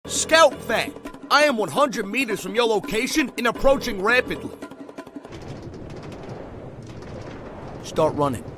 Scout fact. I am 100 meters from your location and approaching rapidly. Start running.